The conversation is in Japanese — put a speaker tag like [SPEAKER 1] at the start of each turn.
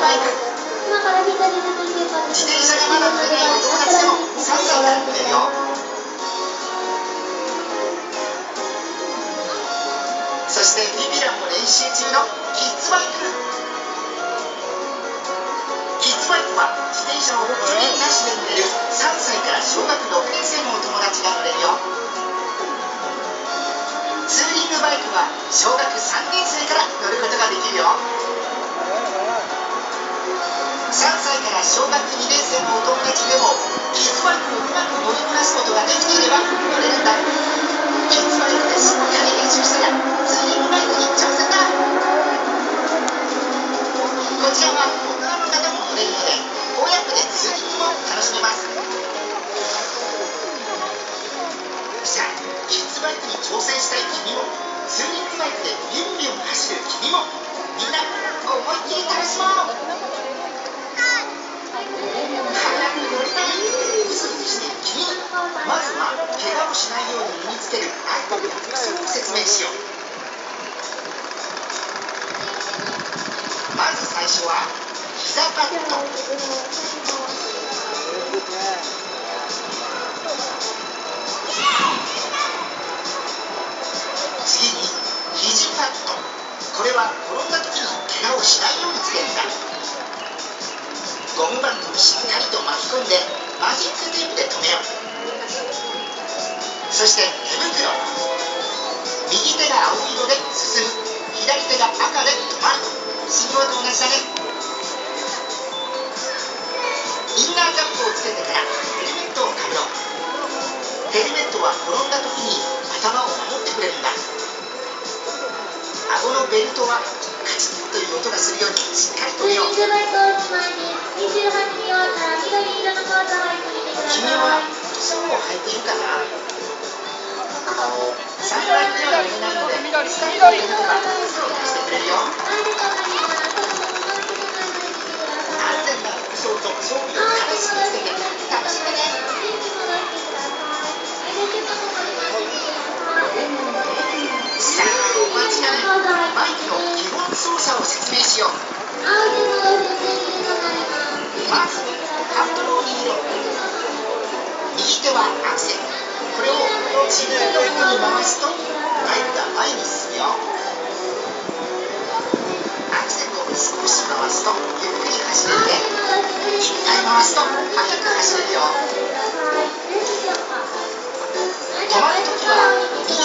[SPEAKER 1] バイク。自転車がまだ乗れないお友達でも3歳から乗れるよ。そしてビビランも練習中のキッズバイク。キッズバイクは自転車を距離なしで乗れる3歳から小学6年生のお友達が乗れるよ。ツーリングバイクは小学3年生から乗ることができるよ。3歳から小学2年生のお友達でもキッズバイクをうまく乗りこなすことができていれば乗れるんだ。キッズバイクでしっかり練習したらツーリングバイクに挑戦だ。こちらは大人の方も乗れるので親子でツーリングも楽しめます。さあ、キッズバイクに挑戦したい君も、ツーリングバイクでビュンビュン走る君も、みんな思いっきり楽しもう。早く乗りたいってうずうずしている君に、まずは怪我をしないように身につけるアイテムや服装を説明しよう。まず最初は膝パッド。次に肘パッド。これは転んだ時に怪我をしないようにつけるんだ。ゴムバンドをしっかりと巻き込んでマジックテープで留めよう。そして手袋。右手が青色で進む、左手が赤で止まる。信号と同じだね。インナーキャップをつけてからヘルメットをかぶろう。ヘルメットは転んだ時に頭を守ってくれるんだ。顎のベルトはカチッという音がするようにしっかり留めよう。君は靴を履いているかな。サンダルでは乗れないのでスタッフがいれば靴を貸してくれるよ。安全な服装と装備を正しくつけて楽しんでね。さあ、お待ちかね。バイクの基本操作を説明しよう。まずハンドルを握ろう。右手はアクセル。これを自分の方に回すとバイクが前に進むよ。アクセルを少し回すとゆっくり走れるね。一回回すと速く走れるよ。止まるときは右